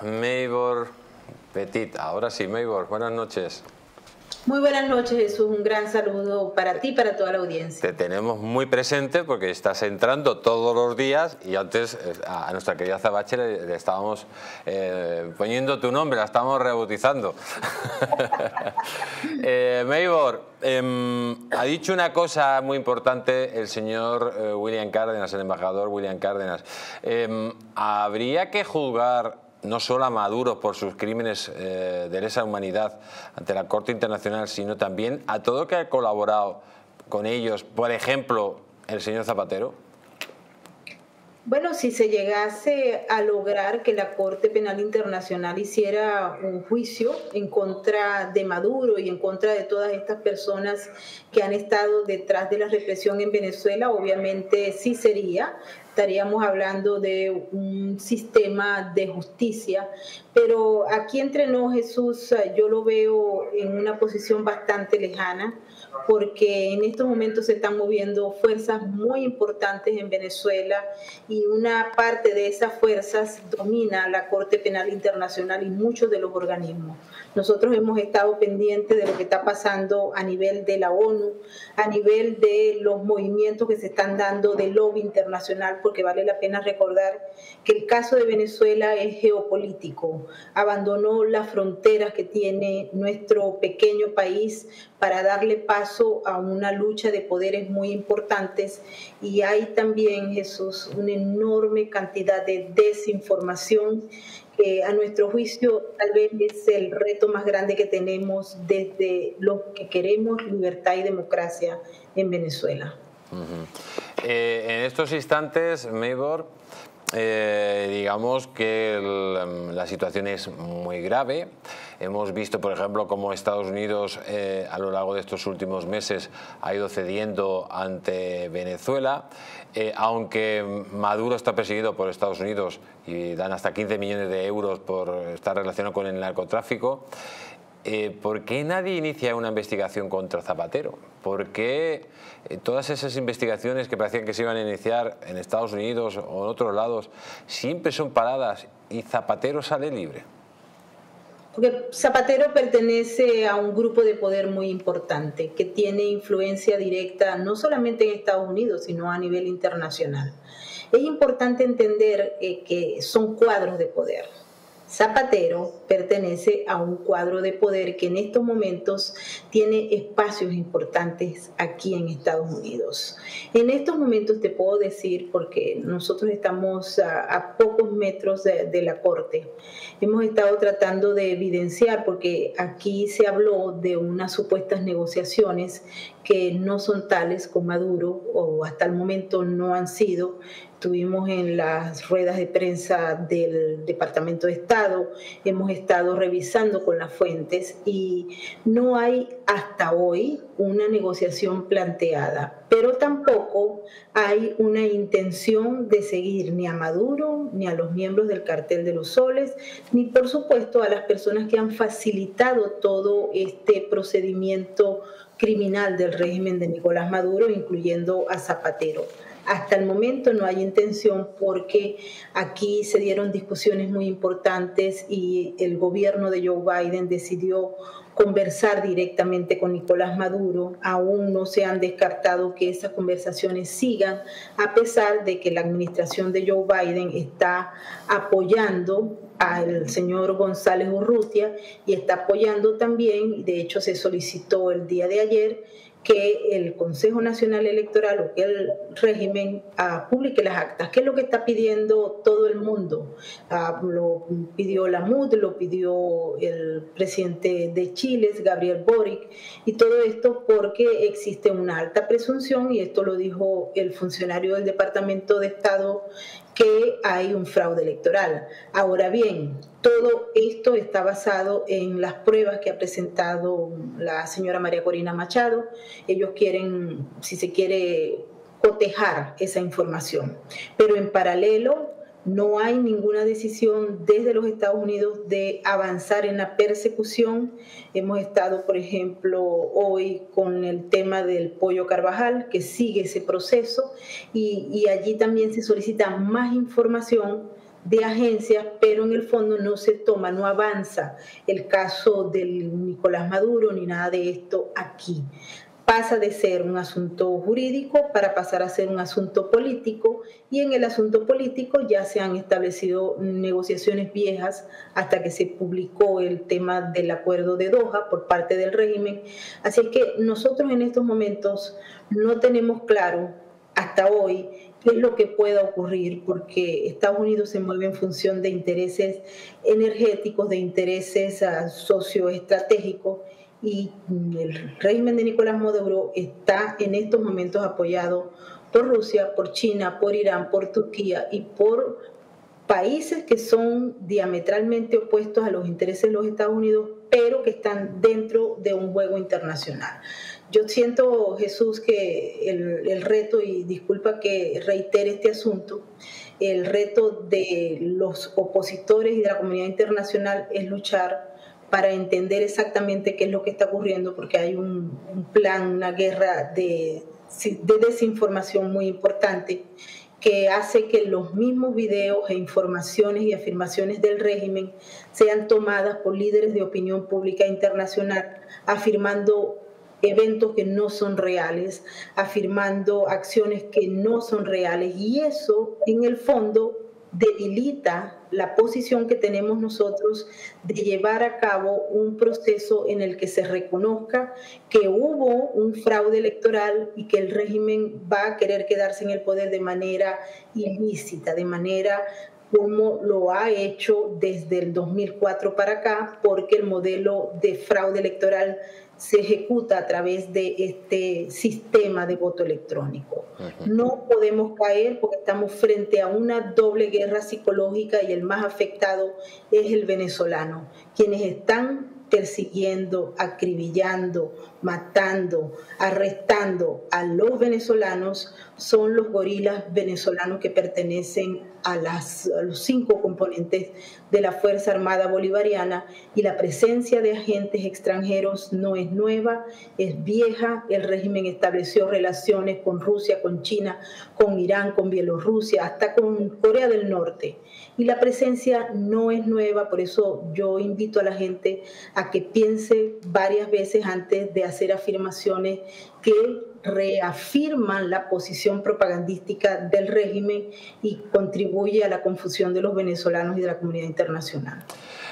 Maybor Petit. Ahora sí, Maybor, buenas noches. Muy buenas noches, Jesús. Un gran saludo para ti y para toda la audiencia. Te tenemos muy presente porque estás entrando todos los días y antes a nuestra querida Zabache le estábamos poniendo tu nombre, la estábamos rebautizando. Maybor, ha dicho una cosa muy importante el señor William Cárdenas, el embajador William Cárdenas. Habría que juzgar no solo a Maduro por sus crímenes de lesa humanidad ante la Corte Internacional, sino también a todo el que ha colaborado con ellos, por ejemplo, el señor Zapatero. Bueno, si se llegase a lograr que la Corte Penal Internacional hiciera un juicio en contra de Maduro y en contra de todas estas personas que han estado detrás de la represión en Venezuela, obviamente sí sería. Estaríamos hablando de un sistema de justicia, pero aquí entre nos, Jesús, yo lo veo en una posición bastante lejana, porque en estos momentos se están moviendo fuerzas muy importantes en Venezuela y una parte de esas fuerzas domina la Corte Penal Internacional y muchos de los organismos. Nosotros hemos estado pendientes de lo que está pasando a nivel de la ONU, a nivel de los movimientos que se están dando del lobby internacional, porque vale la pena recordar que el caso de Venezuela es geopolítico. Abandonó las fronteras que tiene nuestro pequeño país para darle paso a una lucha de poderes muy importantes, y hay también, Jesús, una enorme cantidad de desinformación que a nuestro juicio tal vez es el reto más grande que tenemos desde los que queremos libertad y democracia en Venezuela. En estos instantes, Maybor, digamos que la situación es muy grave. Hemos visto, por ejemplo, cómo Estados Unidos a lo largo de estos últimos meses ha ido cediendo ante Venezuela, aunque Maduro está perseguido por Estados Unidos y dan hasta 15 millones de euros por estar relacionado con el narcotráfico. ¿Por qué nadie inicia una investigación contra Zapatero? ¿Por qué todas esas investigaciones que parecían que se iban a iniciar en Estados Unidos o en otros lados siempre son paradas y Zapatero sale libre? Porque Zapatero pertenece a un grupo de poder muy importante que tiene influencia directa no solamente en Estados Unidos, sino a nivel internacional. Es importante entender que son cuadros de poder. Zapatero pertenece a un cuadro de poder que en estos momentos tiene espacios importantes aquí en Estados Unidos. En estos momentos te puedo decir, porque nosotros estamos a pocos metros de la Corte, hemos estado tratando de evidenciar, porque aquí se habló de unas supuestas negociaciones que no son tales con Maduro, o hasta el momento no han sido. Estuvimos en las ruedas de prensa del Departamento de Estado, hemos estado revisando con las fuentes y no hay hasta hoy una negociación planteada, pero tampoco hay una intención de seguir ni a Maduro, ni a los miembros del Cartel de los Soles, ni por supuesto a las personas que han facilitado todo este procedimiento criminal del régimen de Nicolás Maduro, incluyendo a Zapatero. Hasta el momento no hay intención, porque aquí se dieron discusiones muy importantes y el gobierno de Joe Biden decidió conversar directamente con Nicolás Maduro. Aún no se han descartado que esas conversaciones sigan, a pesar de que la administración de Joe Biden está apoyando al señor González Urrutia y está apoyando también, de hecho se solicitó el día de ayer, que el Consejo Nacional Electoral o que el régimen publique las actas, que es lo que está pidiendo todo el mundo. Lo pidió la MUD, lo pidió el presidente de Chile, Gabriel Boric, y todo esto porque existe una alta presunción, y esto lo dijo el funcionario del Departamento de Estado, que hay un fraude electoral. Ahora bien, todo esto está basado en las pruebas que ha presentado la señora María Corina Machado. Ellos quieren, si se quiere, cotejar esa información. Pero en paralelo, no hay ninguna decisión desde los Estados Unidos de avanzar en la persecución. Hemos estado, por ejemplo, hoy con el tema del Pollo Carvajal, que sigue ese proceso, y allí también se solicita más información de agencias, pero en el fondo no se toma, no avanza el caso del Nicolás Maduro ni nada de esto aquí. Pasa de ser un asunto jurídico para pasar a ser un asunto político, y en el asunto político ya se han establecido negociaciones viejas hasta que se publicó el tema del acuerdo de Doha por parte del régimen. Así que nosotros en estos momentos no tenemos claro hasta hoy qué es lo que pueda ocurrir, porque Estados Unidos se mueve en función de intereses energéticos, de intereses socioestratégicos, y el régimen de Nicolás Maduro está en estos momentos apoyado por Rusia, por China, por Irán, por Turquía y por países que son diametralmente opuestos a los intereses de los Estados Unidos, pero que están dentro de un juego internacional. Yo siento, Jesús, que el reto, y disculpa que reitere este asunto, el reto de los opositores y de la comunidad internacional es luchar para entender exactamente qué es lo que está ocurriendo, porque hay un plan, una guerra de desinformación muy importante que hace que los mismos videos e informaciones y afirmaciones del régimen sean tomadas por líderes de opinión pública internacional, afirmando eventos que no son reales, afirmando acciones que no son reales, y eso en el fondo debilita la posición que tenemos nosotros de llevar a cabo un proceso en el que se reconozca que hubo un fraude electoral y que el régimen va a querer quedarse en el poder de manera ilícita, de manera como lo ha hecho desde el 2004 para acá, porque el modelo de fraude electoral se ejecuta a través de este sistema de voto electrónico. No podemos caer porque estamos frente a una doble guerra psicológica, y el más afectado es el venezolano, quienes están persiguiendo, acribillando, matando, arrestando a los venezolanos son los gorilas venezolanos que pertenecen a los 5 componentes de la Fuerza Armada Bolivariana, y la presencia de agentes extranjeros no es nueva, es vieja. El régimen estableció relaciones con Rusia, con China, con Irán, con Bielorrusia, hasta con Corea del Norte, y la presencia no es nueva. Por eso yo invito a la gente a que piense varias veces antes de hacer afirmaciones que reafirman la posición propagandística del régimen y contribuye a la confusión de los venezolanos y de la comunidad internacional.